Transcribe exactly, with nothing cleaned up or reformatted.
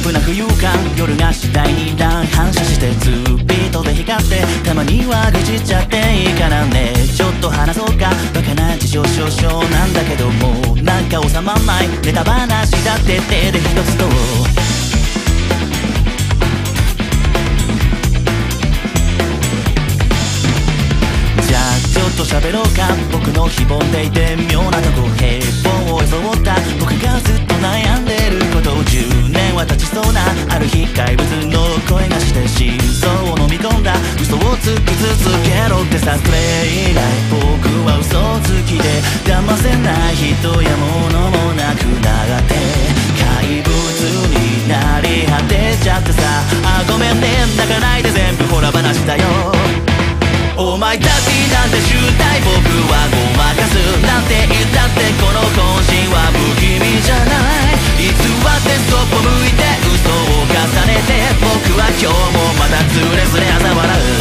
プな浮遊感、夜が次第に乱反射してスピードで光って、たまには愚痴っちゃっていいからね。ちょっと話そうか、バカな事情少々なんだけども、なんか収まんないネタ話だって手で一つとちょっと喋ろうか、僕の非凡でいて妙なとこ、平凡を装った僕がずっと悩んでること、じゅうねんは経ちそうなある日怪物の声がして真相を飲み込んだ嘘をつき続けろってさ。それ以来僕は嘘つきで騙せない人や物もなくなって怪物になり果てちゃってさ。あごめんね泣かないで全部ほら話だよ。お前だけなんて集大僕はごまかすなんて言ったってこの渾身は不気味じゃない。偽ってそっぽ向いて嘘を重ねて僕は今日もまたつれづれ嘲笑う。